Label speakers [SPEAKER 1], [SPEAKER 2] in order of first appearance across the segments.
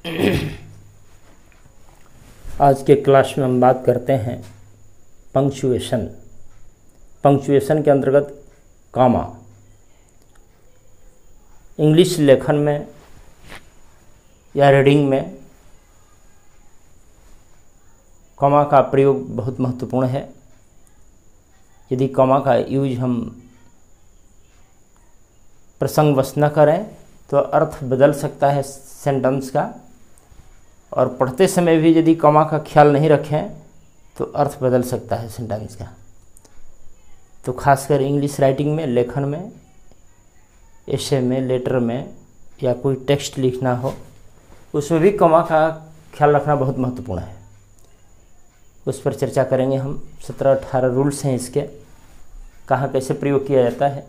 [SPEAKER 1] आज के क्लास में हम बात करते हैं पंक्चुएशन। पंक्चुएशन के अंतर्गत कॉमा। इंग्लिश लेखन में या रीडिंग में कॉमा का प्रयोग बहुत महत्वपूर्ण है। यदि कॉमा का यूज हम प्रसंगवश न करें तो अर्थ बदल सकता है सेंटेंस का, और पढ़ते समय भी यदि कॉमा का ख्याल नहीं रखें तो अर्थ बदल सकता है सेंटेंस का। तो खासकर इंग्लिश राइटिंग में, लेखन में, एसे में, लेटर में या कोई टेक्स्ट लिखना हो, उसमें भी कॉमा का ख्याल रखना बहुत महत्वपूर्ण है। उस पर चर्चा करेंगे हम। 17-18 रूल्स हैं इसके, कहाँ कैसे प्रयोग किया जाता है।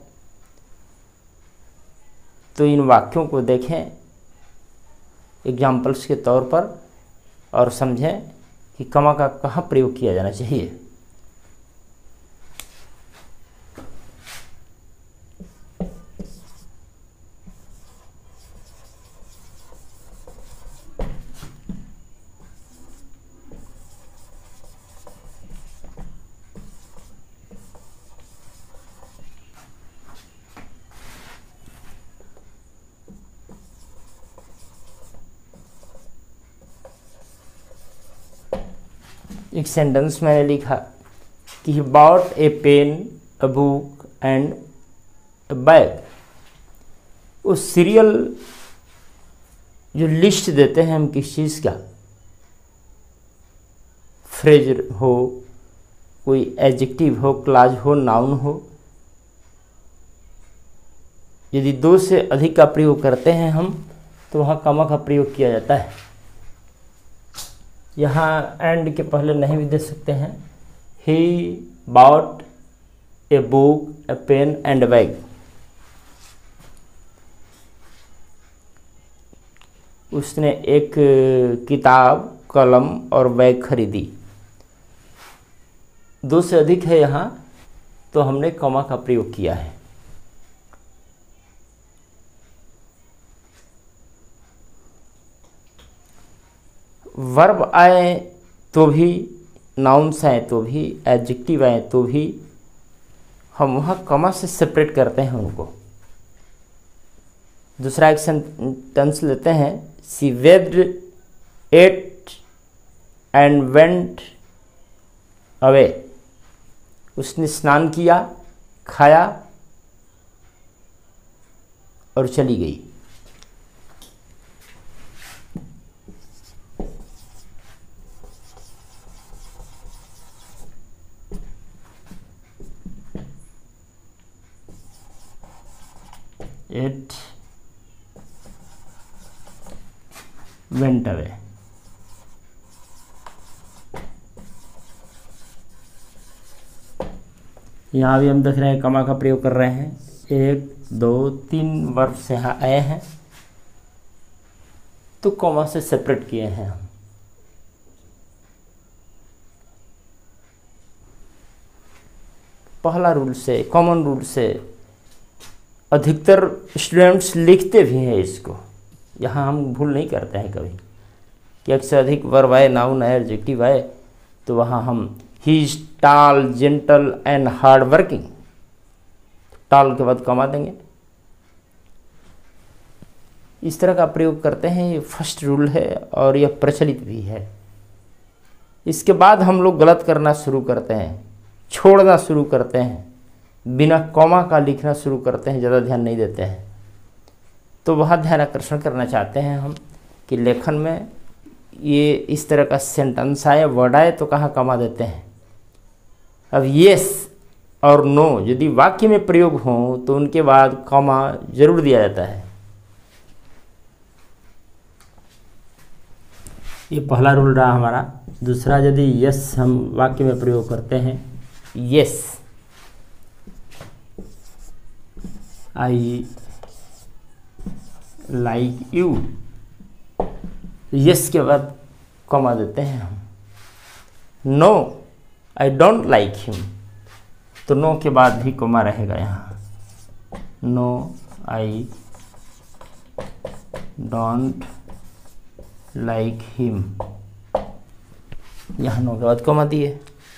[SPEAKER 1] तो इन वाक्यों को देखें एग्जाम्पल्स के तौर पर और समझें कि कॉमा का कहाँ प्रयोग किया जाना चाहिए। एक सेंटेंस मैंने लिखा कि he bought a pen, a book and a bag. उस सीरियल जो लिस्ट देते हैं हम किस चीज़ का, फ्रेज हो, कोई एडजेक्टिव हो, क्लॉज हो, नाउन हो, यदि 2 से अधिक का प्रयोग करते हैं हम तो वहाँ कॉमा का प्रयोग किया जाता है। यहाँ एंड के पहले नहीं भी दे सकते हैं। He bought a book, a pen and bag. उसने एक किताब, कलम और बैग खरीदी। 2 से अधिक है यहाँ तो हमने कॉमा का प्रयोग किया है। वर्ब आए तो भी, नाउन्स आए तो भी, एडजेक्टिव आए तो भी हम वहाँ कॉमा से सेपरेट करते हैं उनको। दूसरा एक सेंटेंस लेते हैं। She bathed ate and went away. उसने स्नान किया, खाया और चली गई। It went away। यहाँ भी हम देख रहे हैं कॉमा का प्रयोग कर रहे हैं। 1, 2, 3 वर्ब से यहाँ आए हैं तो कॉमा से सेपरेट किए हैं हम। पहला रूल से, कॉमन रूल से अधिकतर स्टूडेंट्स लिखते भी हैं इसको। यहाँ हम भूल नहीं करते हैं कभी कि एक से अधिक वर्ब आए, नाउन आए, एडजेक्टिव आए तो वहाँ हम he is tall, gentle and hard working. Tall के बाद कॉमा देंगे। इस तरह का प्रयोग करते हैं। ये फर्स्ट रूल है और यह प्रचलित भी है। इसके बाद हम लोग गलत करना शुरू करते हैं, छोड़ना शुरू करते हैं, बिना कॉमा का लिखना शुरू करते हैं, ज़्यादा ध्यान नहीं देते हैं। तो वहाँ ध्यान आकर्षण करना चाहते हैं हम कि लेखन में ये इस तरह का सेंटेंस आए, वर्ड आए तो कहाँ कॉमा देते हैं। अब येस और नो यदि वाक्य में प्रयोग हो तो उनके बाद कॉमा जरूर दिया जाता है। ये पहला रूल रहा हमारा। दूसरा, यदि यस हम वाक्य में प्रयोग करते हैं, yes I like you, yes के बाद कॉमा देते हैं हम। No I don't like him, तो नो के बाद भी कॉमा रहेगा यहाँ। No I don't like him, यहाँ नो के बाद कॉमा दिए।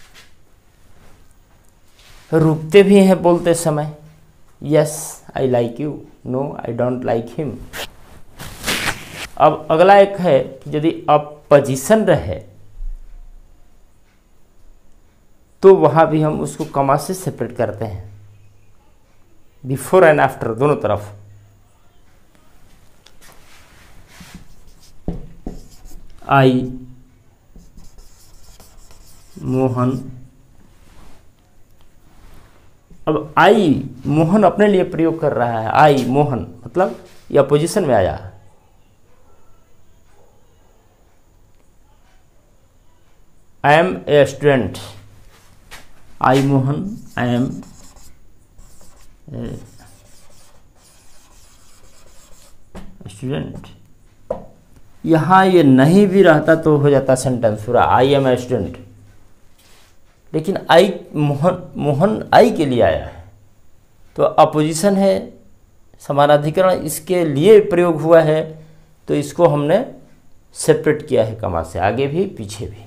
[SPEAKER 1] रुकते भी हैं बोलते समय, yes I like you, no I don't like him. अब अगला एक है कि यदि अपोजिशन रहे तो वहां भी हम उसको कॉमा से सेपरेट करते हैं, बिफोर एंड आफ्टर दोनों तरफ। आई मोहन, अब आई मोहन अपने लिए प्रयोग कर रहा है, आई मोहन मतलब ये अपोजिशन में आया। I am a student, I Mohan I am student. यहां ये नहीं भी रहता तो हो जाता सेंटेंस पूरा, आई एम ए स्टूडेंट, लेकिन आई मोहन आई के लिए आया है तो अपोजिशन है, समानाधिकरण इसके लिए प्रयोग हुआ है, तो इसको हमने सेपरेट किया है कॉमा से, आगे भी पीछे भी।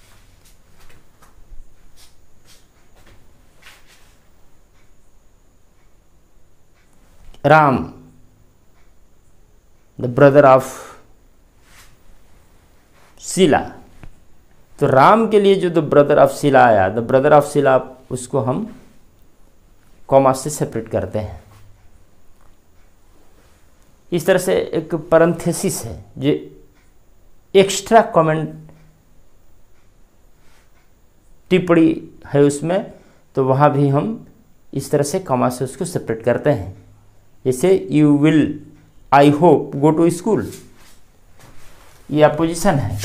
[SPEAKER 1] Ram, the brother of Sheela, तो राम के लिए जो द ब्रदर ऑफ शीला आया, द ब्रदर ऑफ शीला, उसको हम कॉमा से सेपरेट करते हैं। इस तरह से एक पैरेंथेसिस है जो एक्स्ट्रा कमेंट टिप्पणी है उसमें, तो वहां भी हम इस तरह से कॉमा से उसको सेपरेट करते हैं। जैसे you will I hope go to school, ये अपोजिशन है।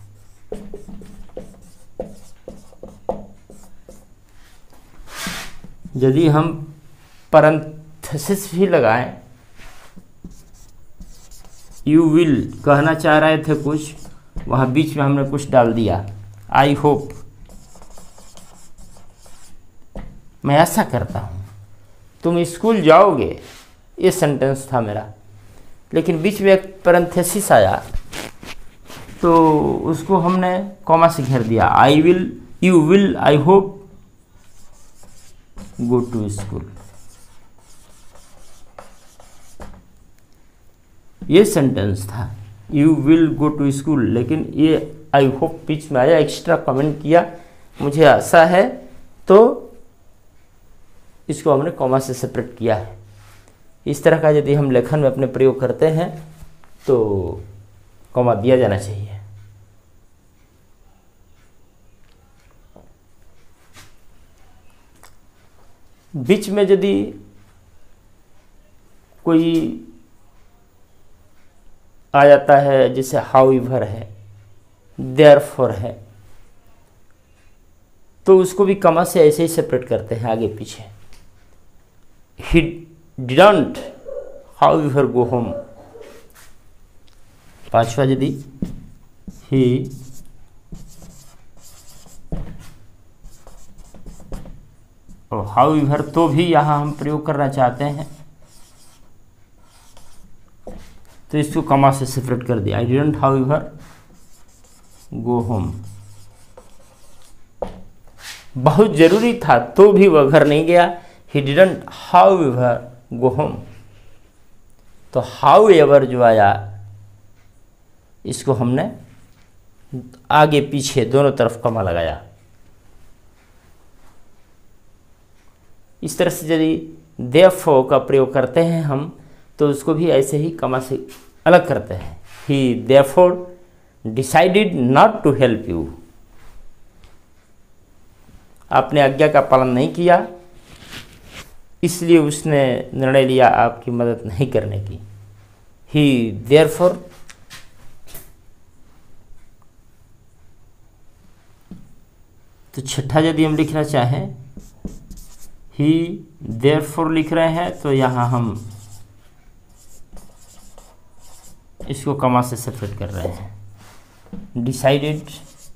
[SPEAKER 1] यदि हम पैरेंथेसिस भी लगाएं, यू विल कहना चाह रहे थे कुछ, वहां बीच में हमने कुछ डाल दिया, आई होप, मैं ऐसा करता हूं तुम स्कूल जाओगे, ये सेंटेंस था मेरा, लेकिन बीच में एक पैरेंथेसिस आया तो उसको हमने कॉमा से घेर दिया, I will you will I hope go to school. ये सेंटेंस था you will go to school, लेकिन ये आई होप बीच में आया, एक्स्ट्रा कमेंट किया, मुझे आशा है, तो इसको हमने कॉमा से सेपरेट किया है। इस तरह का यदि हम लेखन में अपने प्रयोग करते हैं तो कॉमा दिया जाना चाहिए। बीच में यदि कोई आ जाता है, जैसे हाउएवर है, देयरफॉर है, तो उसको भी कॉमा से ऐसे ही सेपरेट करते हैं आगे पीछे। He didn't however go home, पांचवा यदि ही और हाउएवर, तो भी यहां हम प्रयोग करना चाहते हैं तो इसको कॉमा से सेपरेट कर दिया, I didn't however go home. बहुत जरूरी था तो भी वह घर नहीं गया, he didn't however go home. तो हाउएवर जो आया इसको हमने आगे पीछे दोनों तरफ कॉमा लगाया। इस तरह से यदि देयरफॉर का प्रयोग करते हैं हम तो उसको भी ऐसे ही कॉमा से अलग करते हैं। He therefore decided not to help you, आपने आज्ञा का पालन नहीं किया इसलिए उसने निर्णय लिया आपकी मदद नहीं करने की। ही देयरफॉर तो छठा यदि हम लिखना चाहें, ही देयरफॉर लिख रहे हैं तो यहां हम इसको कॉमा से सेपरेट कर रहे हैं। Decided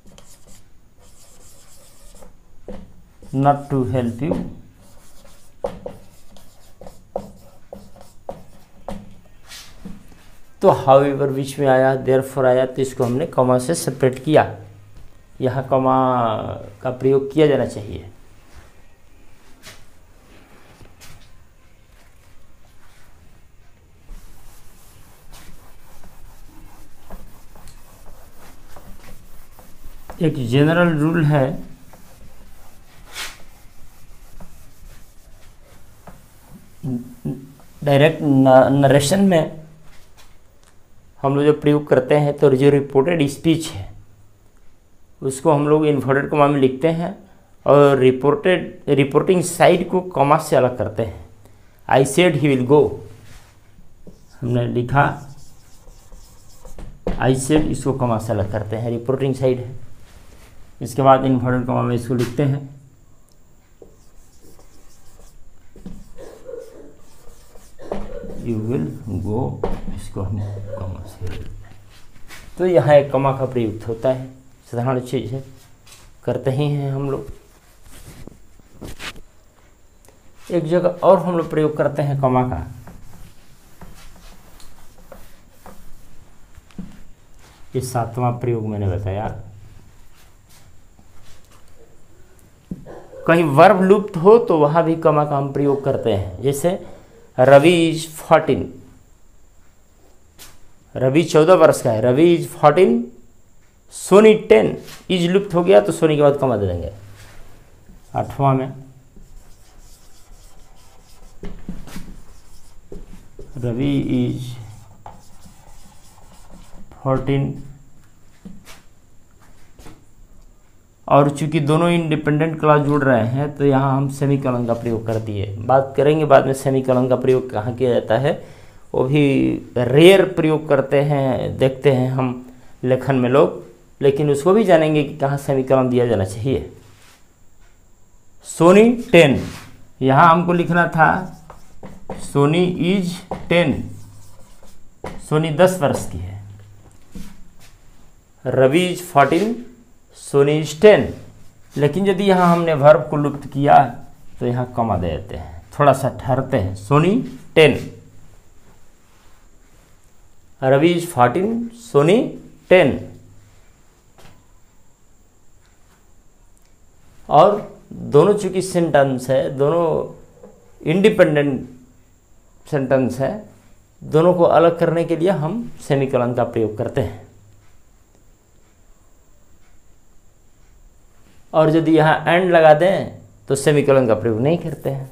[SPEAKER 1] not to help you, तो तो हाउएवर बीच में आया, देयरफॉर आया, तो इसको हमने कॉमा से सेपरेट किया। यहाँ कॉमा का प्रयोग किया जाना चाहिए। एक जनरल रूल है, डायरेक्ट नरेशन में हम लोग जो प्रयोग करते हैं, तो जो रिपोर्टेड स्पीच है उसको हम लोग इन्वर्टेड कॉमा में लिखते हैं और रिपोर्टिंग साइड को कॉमा से अलग करते हैं। I said he will go, हमने लिखा आई सेड, इसको कॉमा से अलग करते हैं, रिपोर्टिंग साइड है। इसके बाद इन्वर्टेड कॉमा में इसको लिखते हैं। यू विल गो, इसको हम कॉमा से, तो यहाँ एक कॉमा का प्रयुक्त होता है, साधारण चीज़ है, करते ही हैं हम लोग। एक जगह और हम लोग प्रयोग करते हैं कॉमा का, ये 7वां प्रयोग मैंने बताया। कहीं वर्ब लुप्त हो तो वहां भी कॉमा का हम प्रयोग करते हैं। जैसे रवि इज 14, रवि 14 वर्ष का है, रवि इज 14, सोनी 10, इज लुप्त हो गया तो सोनी के बाद कॉमा दे देंगे। 8वां में रवि इज 14, और चूंकि दोनों इंडिपेंडेंट क्लॉज जुड़ रहे हैं तो यहाँ हम सेमीकोलन का प्रयोग कर दिए। बात करेंगे बाद में सेमीकोलन का प्रयोग कहाँ किया जाता है, वो भी रेयर प्रयोग करते हैं, देखते हैं हम लेखन में लोग, लेकिन उसको भी जानेंगे कि कहाँ सेमीकोलन दिया जाना चाहिए। सोनी 10, यहाँ हमको लिखना था सोनी इज 10, सोनी 10 वर्ष की है। रवि इज 14, सोनी इज 10, लेकिन यदि यहाँ हमने वर्ब को लुप्त किया तो यहाँ कॉमा दे देते हैं, थोड़ा सा ठहरते हैं। सोनी 10, रवि इज 14, सोनी 10। और दोनों चूंकि सेंटेंस है, दोनों इंडिपेंडेंट सेंटेंस है, दोनों को अलग करने के लिए हम सेमीकोलन का प्रयोग करते हैं। और यदि यहाँ एंड लगा दें तो सेमीकोलन का प्रयोग नहीं करते हैं।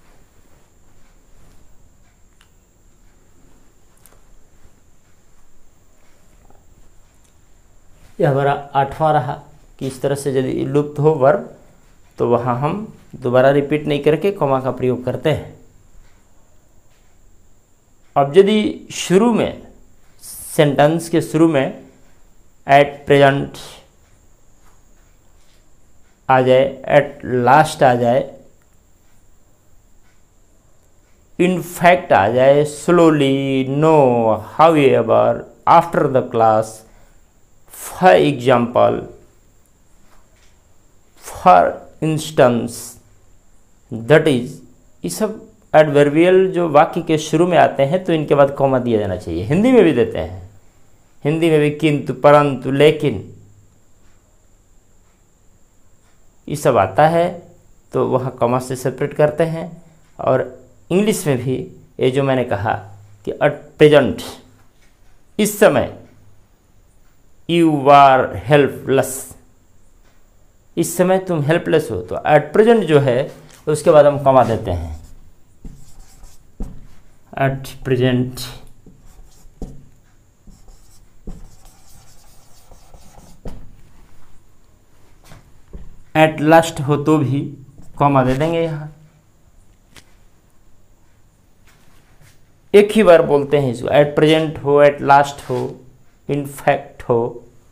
[SPEAKER 1] यह हमारा 8वां रहा कि इस तरह से यदि लुप्त हो वर्ब तो वहाँ हम दोबारा रिपीट नहीं करके कॉमा का प्रयोग करते हैं। अब यदि शुरू में, सेंटेंस के शुरू में एट प्रेजेंट आ जाए, एट लास्ट आ जाए, इन फैक्ट आ जाए, slowly, no, however, after the class, for example, for instance, that is, ये सब एडवर्बियल जो वाक्य के शुरू में आते हैं तो इनके बाद कॉमा दिया जाना चाहिए। हिंदी में भी देते हैं, हिंदी में भी किंतु, परंतु, लेकिन, ये सब आता है तो वहाँ कॉमा से सेपरेट करते हैं। और इंग्लिश में भी ये जो मैंने कहा कि एट प्रेजेंट, इस समय, यू आर हेल्पलेस, इस समय तुम हेल्पलेस हो, तो एट प्रेजेंट जो है उसके बाद हम कॉमा देते हैं। एट प्रेजेंट, एट लास्ट हो तो भी कॉमा दे देंगे। यहाँ एक ही बार बोलते हैं इसको, एट प्रेजेंट हो, एट लास्ट हो, इन फैक्ट हो।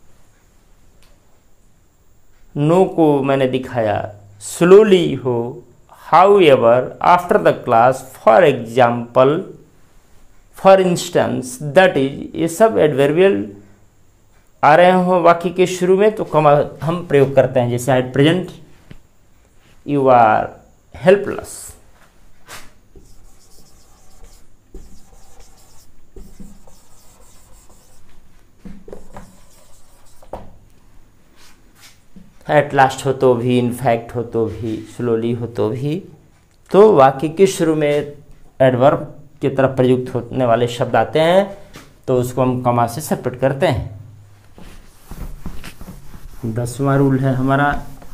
[SPEAKER 1] नो को मैंने दिखाया, स्लोली हो, however, after the class, for example, for instance, that is, ये सब एडवर्बियल आ रहे हो वाक्य के शुरू में तो कॉमा हम प्रयोग करते हैं। जैसे at present you are helpless, at last हो तो भी, इनफैक्ट हो तो भी, स्लोली हो तो भी। तो वाक्य के शुरू में एडवर्ब की तरफ प्रयुक्त होने वाले शब्द आते हैं तो उसको हम कॉमा से सेपरेट करते हैं। 10वां रूल है हमारा,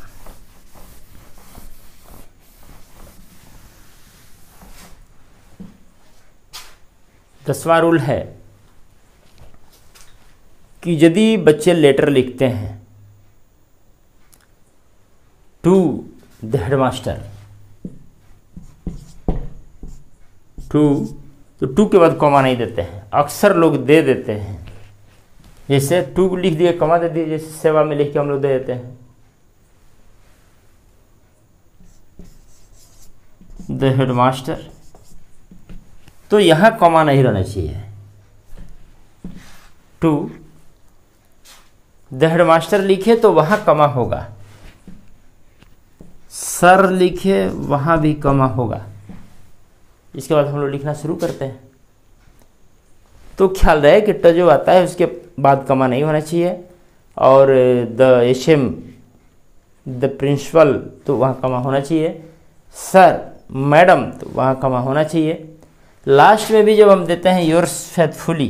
[SPEAKER 1] रूल है कि यदि बच्चे लेटर लिखते हैं टू द हेडमास्टर, तो टू के बाद कॉमा नहीं देते हैं, अक्सर लोग दे देते हैं। जैसे टू लिख दिए कॉमा दे दिए, जैसे सेवा में लिख के हम लोग दे देते हैं द हेडमास्टर, तो यहां कॉमा नहीं रहना चाहिए। टू द हेडमास्टर लिखे तो वहां कॉमा होगा, सर लिखे वहां भी कॉमा होगा। इसके बाद हम लोग लिखना शुरू करते हैं। तो ख्याल रहे कि ट जो आता है उसके बाद कॉमा नहीं होना चाहिए, और द एचएम द प्रिंसिपल तो वहाँ कॉमा होना चाहिए, सर मैडम तो वहाँ कॉमा होना चाहिए। लास्ट में भी जब हम देते हैं योर्स फेथफुली,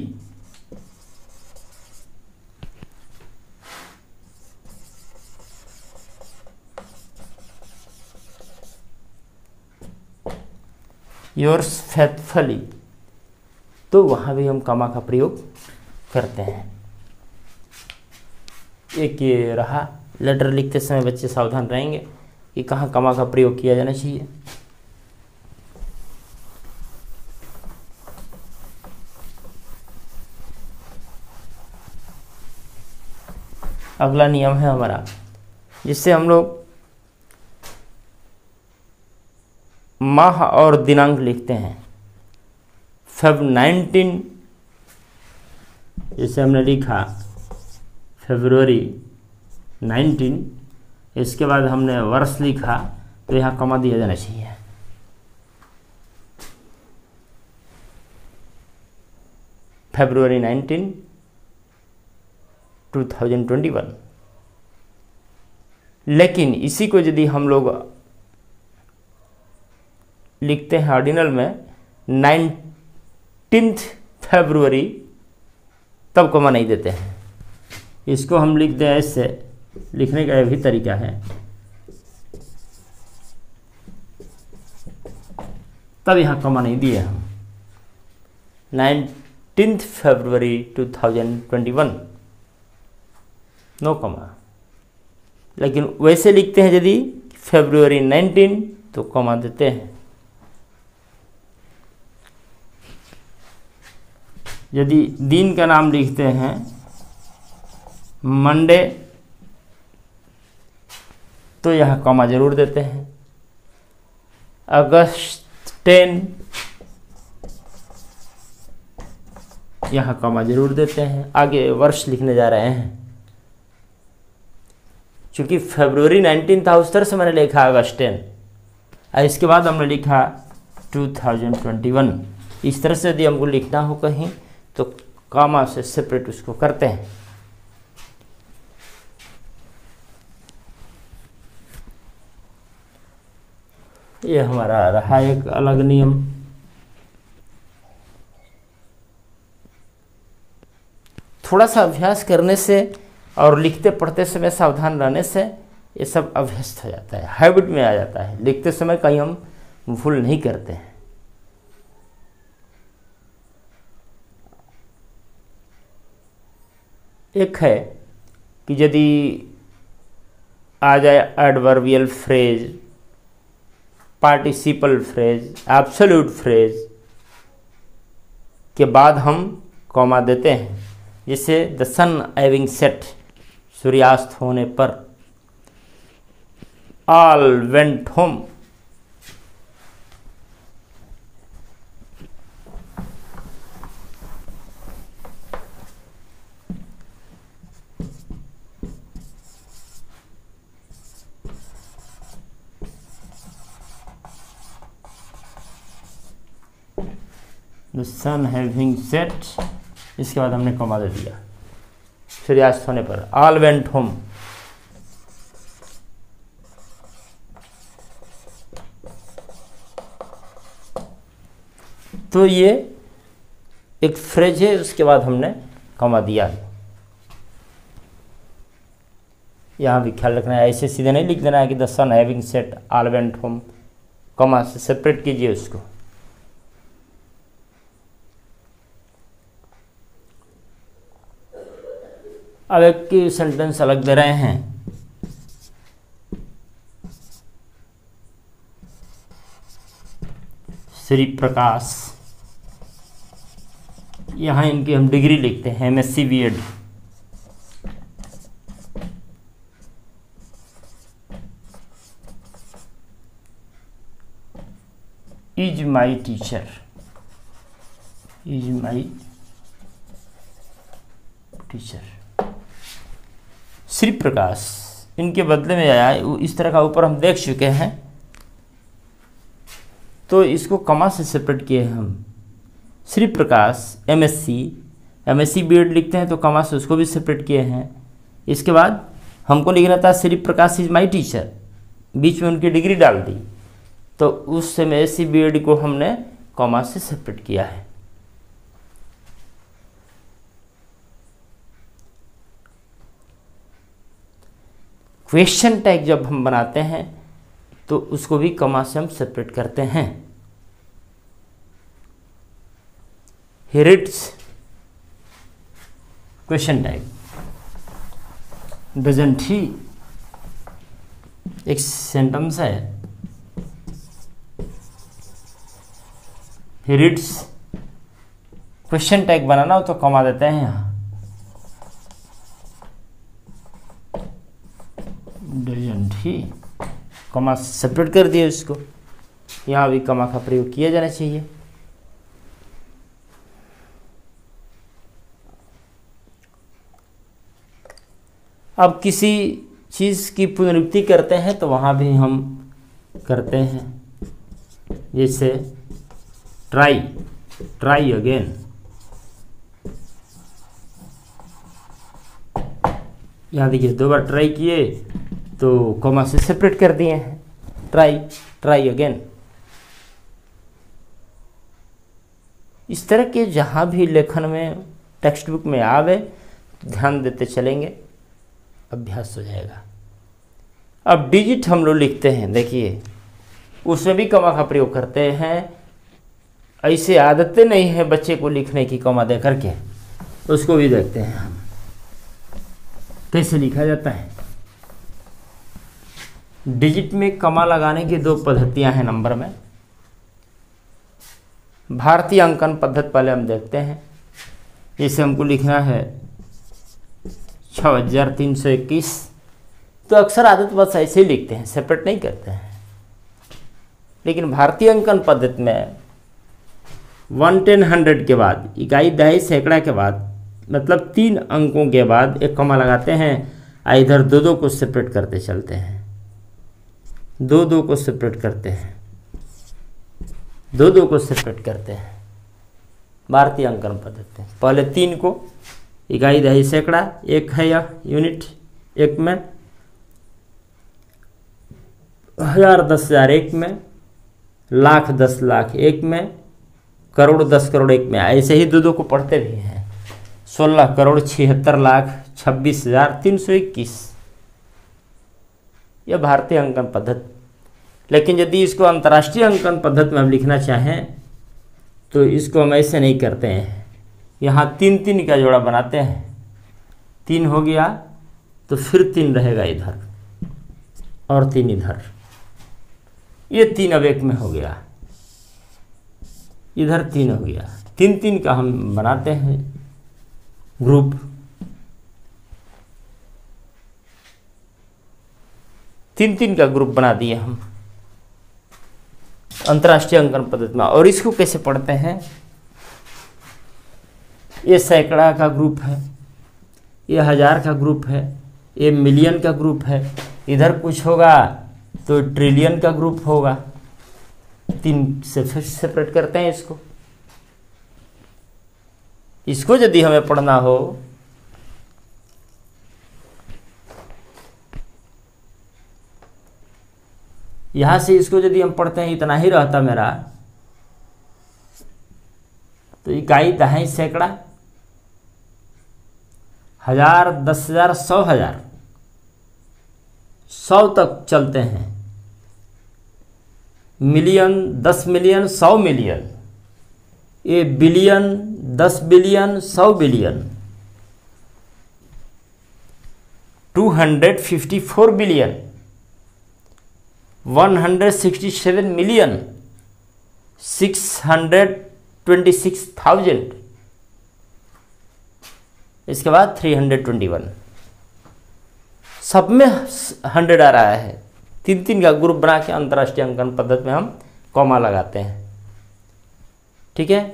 [SPEAKER 1] योर्स फेथफुली, तो वहाँ भी हम कॉमा का प्रयोग करते हैं। एक ये रहा, लेटर लिखते समय बच्चे सावधान रहेंगे कि कहाँ कॉमा का प्रयोग किया जाना चाहिए। अगला नियम है हमारा, जिससे हम लोग माह और दिनांक लिखते हैं। फेब 19, जैसे हमने लिखा फरवरी 19, इसके बाद हमने वर्ष लिखा तो यहाँ कॉमा दिया जाना चाहिए। फरवरी 19, 2021। लेकिन इसी को यदि हम लोग लिखते हैं ऑर्डिनल में 19 फरवरी, तब कॉमा नहीं देते हैं। इसको हम लिख दें ऐसे, लिखने का यह भी तरीका है, तब यहाँ कॉमा नहीं दिए हम। 19 फरवरी 2021, नो कॉमा। लेकिन वैसे लिखते हैं यदि फरवरी 19 तो कॉमा देते हैं। यदि दिन का नाम लिखते हैं मंडे, तो यहाँ कॉमा जरूर देते हैं। अगस्त 10, यहाँ कॉमा जरूर देते हैं। आगे वर्ष लिखने जा रहे हैं, चूंकि फरवरी 19 था उस तरह से मैंने लिखा अगस्त 10, और इसके बाद हमने लिखा 2021। इस तरह से यदि हमको लिखना हो कहीं तो कॉमा से सेपरेट उसको करते हैं। ये हमारा रहा एक अलग नियम। थोड़ा सा अभ्यास करने से और लिखते पढ़ते समय सावधान रहने से ये सब अभ्यस्त हो जाता है, हैबिट में आ जाता है। लिखते समय कहीं हम भूल नहीं करते हैं। एक है कि यदि आ जाए adverbial phrase, participle phrase, absolute phrase के बाद हम कॉमा देते हैं। जैसे द सन हैविंग सेट, सूर्यास्त होने पर। All went home, the sun having set, इसके बाद हमने कॉमा दे दिया। सूर्यास्त होने पर ऑल वेंट होम। तो ये एक फ्रेज है, उसके बाद हमने कॉमा दिया है। यहाँ भी ख्याल रखना है, ऐसे सीधे नहीं लिख देना है कि the sun having set all went home, comma से सेपरेट कीजिए उसको। अब एक सेंटेंस अलग दे रहे हैं। श्री प्रकाश, यहाँ इनकी हम डिग्री लिखते हैं MSc B.Ed। Is my teacher, is my teacher. Shri Prakash इनके बदले में आया, इस तरह का ऊपर हम देख चुके हैं, तो इसको कमा से सेपरेट किए हम। श्री प्रकाश MSc B.Ed लिखते हैं तो कमा से उसको भी सेपरेट किए हैं। इसके बाद हमको लिखना था Shri Prakash is my teacher, बीच में उनकी डिग्री डाल दी, तो उस MSc B.Ed को हमने कॉमा से सेपरेट किया है। क्वेश्चन टैग जब हम बनाते हैं तो उसको भी कॉमा से हम सेपरेट करते हैं। He reads, question tag, doesn't he, एक सेंटेंस है, ही रीड्स, क्वेश्चन टैग बनाना हो तो कॉमा देते हैं यहाँ। डजंट ही, कॉमा सेपरेट कर दिए उसको, यहाँ भी कॉमा का प्रयोग किया जाना चाहिए। अब किसी चीज़ की पुनरुक्ति करते हैं तो वहाँ भी हम करते हैं, जैसे ट्राई अगेन। यहाँ देखिए 2 बार ट्राई किए तो कॉमा से सेपरेट कर दिए हैं, ट्राई अगेन। इस तरह के जहाँ भी लेखन में टेक्स्ट बुक में आवे ध्यान देते चलेंगे, अभ्यास हो जाएगा। अब डिजिट हम लोग लिखते हैं, देखिए उसमें भी कॉमा का प्रयोग करते हैं। ऐसे आदतें नहीं है बच्चे को लिखने की कॉमा दे करके, उसको भी देखते हैं हम कैसे लिखा जाता है। डिजिट में कॉमा लगाने की 2 पद्धतियां हैं नंबर में। भारतीय अंकन पद्धति पहले हम देखते हैं। जैसे हमको लिखना है 6321, तो अक्सर आदत बस ऐसे ही लिखते हैं, सेपरेट नहीं करते हैं। लेकिन भारतीय अंकन पद्धति में 100 के बाद, इकाई दहाई सैकड़ा के बाद, मतलब 3 अंकों के बाद एक कॉमा लगाते हैं, इधर 2 को सेपरेट करते चलते हैं, 2 को सेपरेट करते हैं, 2 को सेपरेट करते हैं। भारतीय अंकन पद्धति पहले 3 को, इकाई दहाई सैकड़ा एक है या यूनिट एक में, 1000 10,000 एक में, लाख 10 लाख एक में, करोड़ 10 करोड़ एक में। ऐसे ही 2 को पढ़ते भी हैं। 16 करोड़ 76 लाख 26,321, यह भारतीय अंकन पद्धति। लेकिन यदि इसको अंतर्राष्ट्रीय अंकन पद्धति में हम लिखना चाहें तो इसको हम ऐसे नहीं करते हैं। यहाँ 3 का जोड़ा बनाते हैं, 3 हो गया तो फिर 3 रहेगा इधर और 3 इधर, ये 3 अब एक में हो गया, इधर 3 हो गया। 3 का हम बनाते हैं ग्रुप। 3 का ग्रुप बना दिए हम अंतर्राष्ट्रीय अंकन पद्धति में। और इसको कैसे पढ़ते हैं? ये सैकड़ा का ग्रुप है, ये 1000 का ग्रुप है, ये मिलियन का ग्रुप है, इधर कुछ होगा तो ट्रिलियन का ग्रुप होगा। 3 से फिर सेपरेट करते हैं इसको। इसको यदि हमें पढ़ना हो यहाँ से, इसको यदि हम पढ़ते हैं, इतना ही रहता मेरा, इकाई, दहाई, सैकड़ा, 1000, 10,000, 100,000, 100 तक चलते हैं। मिलियन, 10 मिलियन, 100 मिलियन, ये billion, 10 billion, 100 billion, 254 billion, 167 million, 626,000, इसके बाद 321, सब में 100 आ रहा है। 3-3 का ग्रुप बना के अंतर्राष्ट्रीय अंकन पद्धति में हम कॉमा लगाते हैं। ठीक है।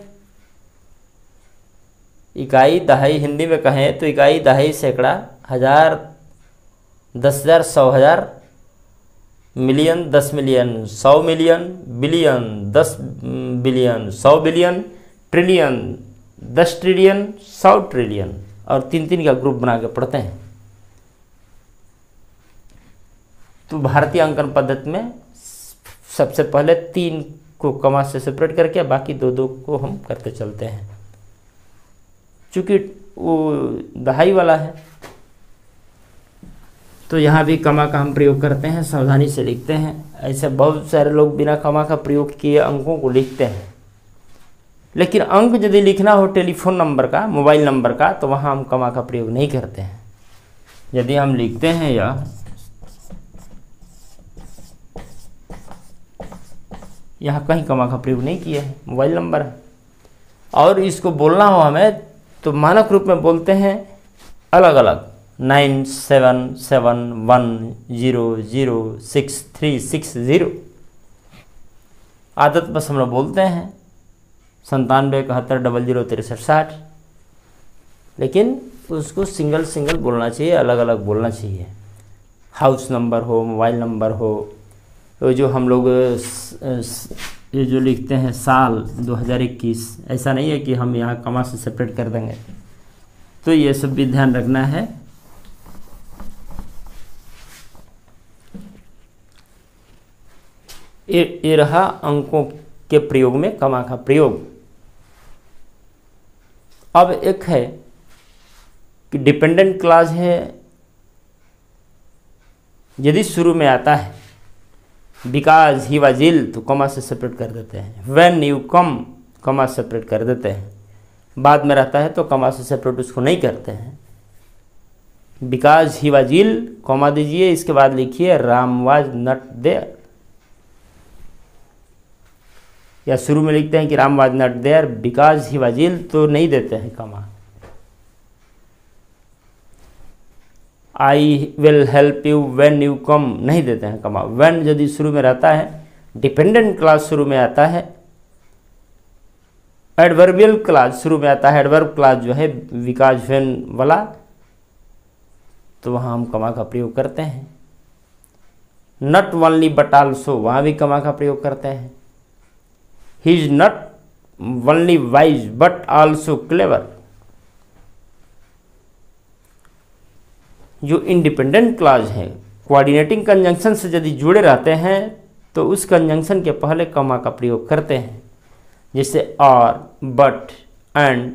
[SPEAKER 1] इकाई, दहाई हिंदी में कहें तो इकाई, दहाई, सैकड़ा, 1000, 10,000, 100,000, million, 10 million, 100 million, billion, 10 billion, 100 billion, trillion, 10 trillion, 100 trillion, और 3-3 का ग्रुप बना के पढ़ते हैं। तो भारतीय अंकन पद्धति में सबसे पहले 3 को कमा से सेपरेट करके बाकी 2-2 को हम करते चलते हैं। चूँकि वो दहाई वाला है तो यहाँ भी कमा का हम प्रयोग करते हैं, सावधानी से लिखते हैं। ऐसे बहुत सारे लोग बिना कमा का प्रयोग किए अंकों को लिखते हैं, लेकिन अंक यदि लिखना हो टेलीफोन नंबर का, मोबाइल नंबर का, तो वहाँ हम कमा का प्रयोग नहीं करते हैं। यदि हम लिखते हैं यह, यहाँ कहीं कमा का प्रयोग नहीं किया है, मोबाइल नंबर है। और इसको बोलना हो हमें तो मानक रूप में बोलते हैं अलग अलग, 9771006360। आदत बस हम लोग बोलते हैं 9771006360, लेकिन उसको सिंगल सिंगल बोलना चाहिए, अलग अलग बोलना चाहिए। हाउस नंबर हो, मोबाइल नंबर हो, तो जो हम लोग ये जो लिखते हैं साल 2021, ऐसा नहीं है कि हम यहाँ कमा से सेपरेट कर देंगे। तो ये सब भी ध्यान रखना है। ये रहा अंकों के प्रयोग में कमा का प्रयोग। अब एक है कि डिपेंडेंट क्लॉज है, यदि शुरू में आता है बिकॉज ही वाज इल तो कमा से सेपरेट कर देते हैं। व्हेन यू कम, कमा सेपरेट कर देते हैं। बाद में रहता है तो कमा से सेपरेट उसको नहीं करते हैं। Because he was ill, comma दीजिए, इसके बाद लिखिए राम वाज नॉट देयर, या शुरू में लिखते हैं कि Ram was not there because he was ill, तो नहीं देते हैं comma. I will help you when you come, नहीं देते हैं कमा। व्हेन यदि शुरू में रहता है, डिपेंडेंट क्लॉज शुरू में आता है, एडवर्बियल क्लॉज शुरू में आता है, एडवर्ब क्लॉज जो है बिकॉज व्हेन वाला, तो वहाँ हम कमा का प्रयोग करते हैं। नॉट ओनली बट आल्सो, वहाँ भी कमा का प्रयोग करते हैं। He is not only wise but also clever. जो इंडिपेंडेंट क्लॉज है कोऑर्डिनेटिंग कंजंक्शन से यदि जुड़े रहते हैं तो उस कंजंक्शन के पहले कमा का प्रयोग करते हैं, जैसे or, but, and,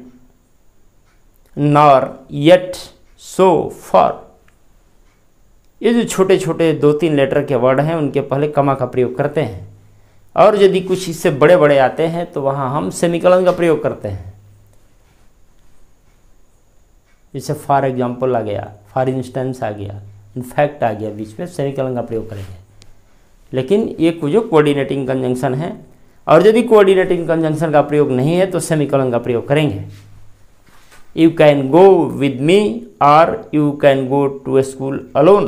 [SPEAKER 1] nor, yet, so, for. ये जो छोटे छोटे 2-3 लेटर के वर्ड हैं उनके पहले कमा का प्रयोग करते हैं। और यदि कुछ इससे बड़े बड़े आते हैं तो वहाँ हम सेमीकोलन का प्रयोग करते हैं। जैसे फॉर एग्जाम्पल आ गया, फॉर इंस्टेंस आ गया, इनफैक्ट आ गया, बीच में सेमीकोलन का प्रयोग करेंगे। लेकिन ये जो कोऑर्डिनेटिंग कंजंक्शन है, और यदि कोऑर्डिनेटिंग कंजंक्शन का प्रयोग नहीं है तो सेमीकोलन का प्रयोग करेंगे। You can go with me और you can go to school alone.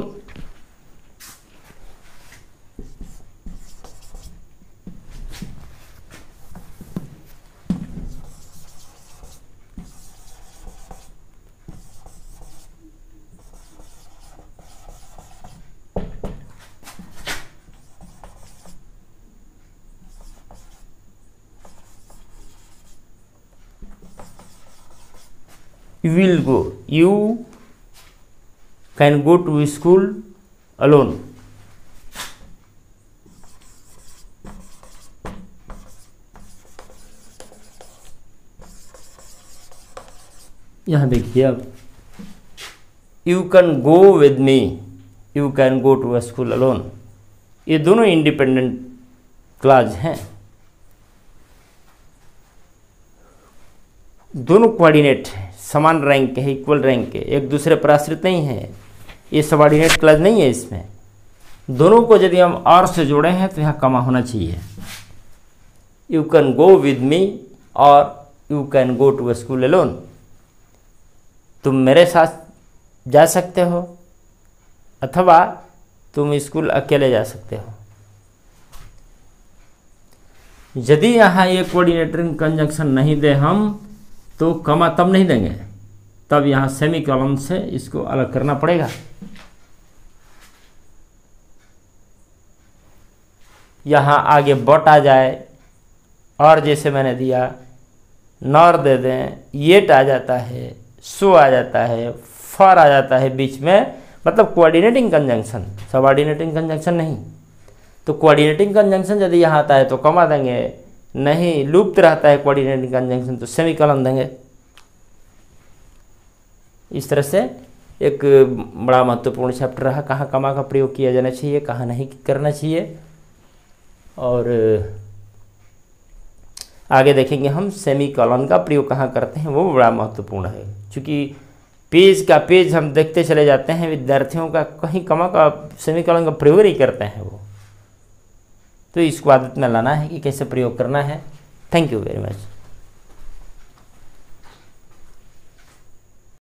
[SPEAKER 1] You will go. You can go to school alone. यहाँ देखिए अब, you can go with me, you can go to a school alone, ये दोनों independent clause हैं, दोनों coordinate हैं, समान रैंक के हैं, इक्वल रैंक के, एक दूसरे पर आश्रित नहीं है, ये सबऑर्डिनेट क्लॉज नहीं है। इसमें दोनों को यदि हम और से जोड़े हैं तो यहाँ कमा होना चाहिए। You can go with me और you can go to a school alone, तुम मेरे साथ जा सकते हो अथवा तुम स्कूल अकेले जा सकते हो। यदि यहाँ ये कोऑर्डिनेटिंग कंजंक्शन नहीं दे हम तो कमा तब नहीं देंगे, तब यहाँ सेमीकोलन से इसको अलग करना पड़ेगा। यहाँ आगे बट आ जाए और जैसे मैंने दिया नॉर दे दें, येट आ जाता है, सो आ जाता है, फॉर आ जाता है बीच में, मतलब कोऑर्डिनेटिंग कंजंक्शन, सबऑर्डिनेटिंग कंजंक्शन नहीं। तो कोऑर्डिनेटिंग कंजंक्शन यदि यहाँ आता है तो कमा देंगे, नहीं लुप्त रहता है कोऑर्डिनेटिंग कंजंक्शन तो सेमीकोलन देंगे। इस तरह से एक बड़ा महत्वपूर्ण चैप्टर रहा, कहाँ कमा का प्रयोग किया जाना चाहिए, कहाँ नहीं करना चाहिए। और आगे देखेंगे हम सेमीकोलन का प्रयोग कहाँ करते हैं, वो बड़ा महत्वपूर्ण है। क्योंकि पेज का पेज हम देखते चले जाते हैं, विद्यार्थियों का कहीं कमा का सेमीकोलन का प्रयोग नहीं करते हैं वो, तो इसको आदत में लाना है कि कैसे प्रयोग करना है। Thank you very much.